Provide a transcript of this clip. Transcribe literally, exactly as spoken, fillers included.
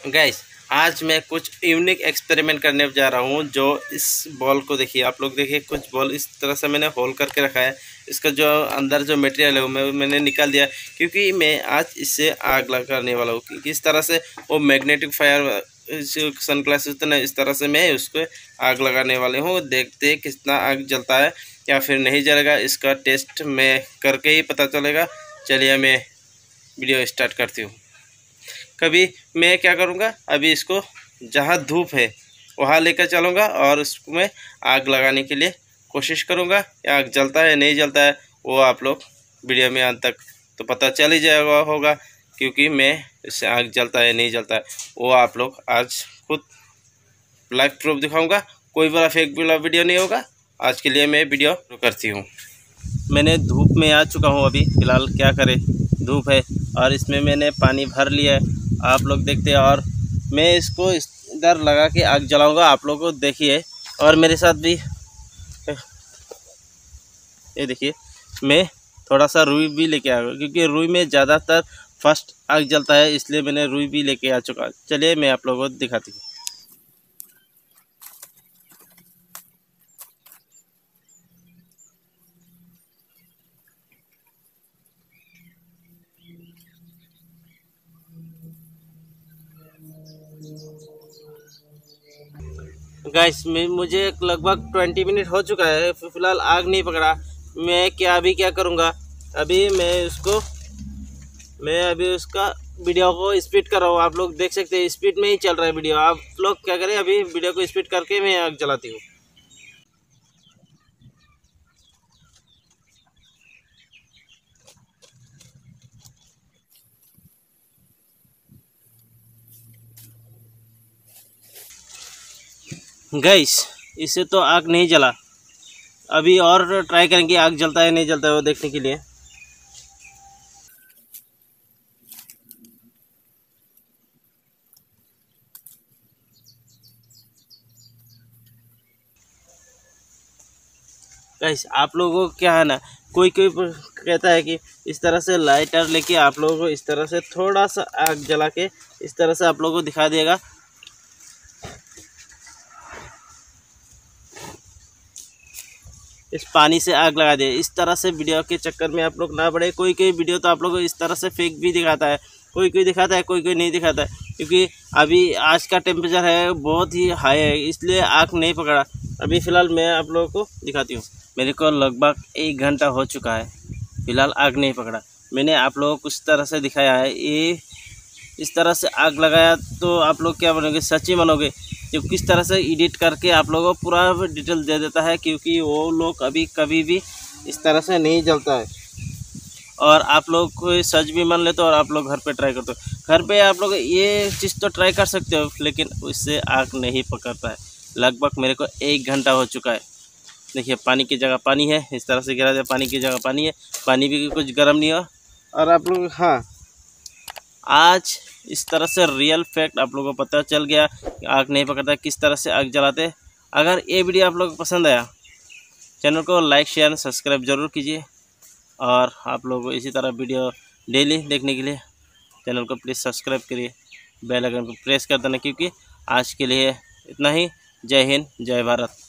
Guys आज मैं कुछ यूनिक एक्सपेरिमेंट करने जा रहा हूँ। जो इस बॉल को देखिए, आप लोग देखिए, कुछ बॉल इस तरह से मैंने होल करके रखा है। इसका जो अंदर जो मटेरियल है वो मैं, मैंने निकाल दिया, क्योंकि मैं आज इससे आग लगाने वाला हूँ। क्योंकि इस तरह से वो मैग्नेटिक फायर सन ग्लासेस होते ना, इस तरह से मैं उसको आग लगाने वाले हूँ। देखते कितना आग जलता है या फिर नहीं जलेगा, इसका टेस्ट मैं करके ही पता चलेगा। चलिए मैं वीडियो स्टार्ट करती हूँ। कभी मैं क्या करूँगा, अभी इसको जहाँ धूप है वहाँ लेकर चलूँगा और उसमें आग लगाने के लिए कोशिश करूँगा। आग जलता है नहीं जलता है वो आप लोग वीडियो में अंत तक तो पता चल ही जाएगा होगा, क्योंकि मैं इससे आग जलता है नहीं जलता है वो आप लोग आज खुद लाइव प्रूफ दिखाऊँगा। कोई बड़ा फेक वाला वीडियो नहीं होगा। आज के लिए मैं वीडियो करती हूँ। मैंने धूप में आ चुका हूँ। अभी फ़िलहाल क्या करें, धूप है और इसमें मैंने पानी भर लिया है, आप लोग देखते हैं। और मैं इसको इधर लगा के आग जलाऊंगा, आप लोगों को देखिए। और मेरे साथ भी ये देखिए, मैं थोड़ा सा रुई भी लेके आया, क्योंकि रुई में ज़्यादातर फर्स्ट आग जलता है, इसलिए मैंने रुई भी लेके आ चुका। चलिए मैं आप लोगों को दिखाती हूँ। गाइस मैं मुझे लगभग ट्वेंटी मिनट हो चुका है, फिलहाल आग नहीं पकड़ा। मैं क्या अभी क्या करूँगा, अभी मैं उसको मैं अभी उसका वीडियो को स्पीड कर रहा हूँ। आप लोग देख सकते हैं स्पीड में ही चल रहा है वीडियो। आप लोग क्या करें, अभी वीडियो को स्पीड करके मैं आग जलाती हूँ। गाइस इससे तो आग नहीं जला, अभी और ट्राई करेंगे आग जलता है नहीं जलता है वो देखने के लिए। गाइस आप लोगों को क्या है ना, कोई कोई कहता है कि इस तरह से लाइटर लेके आप लोगों को इस तरह से थोड़ा सा आग जला के इस तरह से आप लोगों को दिखा देगा। इस पानी से आग लगा दे, इस तरह से वीडियो के चक्कर में आप लोग ना पड़े। कोई कोई वीडियो तो आप लोगों को इस तरह से फेक भी दिखाता है, कोई कोई दिखाता है, कोई कोई नहीं दिखाता है। क्योंकि अभी आज का टेम्परेचर है बहुत ही हाई है, इसलिए आग नहीं पकड़ा। अभी फ़िलहाल मैं आप लोगों को दिखाती हूँ। मेरे को लगभग एक घंटा हो चुका है, फ़िलहाल आग नहीं पकड़ा। मैंने आप लोगों को कुछ तरह से दिखाया है, ये इस तरह से आग लगाया तो आप लोग क्या बनोगे, सच्ची मनोगे। जो किस तरह से एडिट करके आप लोगों को पूरा डिटेल दे देता है, क्योंकि वो लोग अभी कभी भी इस तरह से नहीं जलता है। और आप लोग को सच भी मान लेते हो और आप लोग घर पे ट्राई करते हो। घर पे आप लोग ये चीज़ तो ट्राई कर सकते हो, लेकिन उससे आग नहीं पकड़ता है। लगभग मेरे को एक घंटा हो चुका है। देखिए पानी की जगह पानी है, इस तरह से गिरा दिया, पानी की जगह पानी है, पानी भी कुछ गर्म नहीं हो। और आप लोग हाँ, आज इस तरह से रियल फैक्ट आप लोगों को पता चल गया कि आग नहीं पकड़ता, किस तरह से आग जलाते। अगर ये वीडियो आप लोगों को पसंद आया, चैनल को लाइक शेयर और सब्सक्राइब ज़रूर कीजिए। और आप लोगों को इसी तरह वीडियो डेली देखने के लिए चैनल को प्लीज़ सब्सक्राइब करिए, बेल आइकन को प्रेस कर देना। क्योंकि आज के लिए इतना ही। जय हिंद, जय भारत।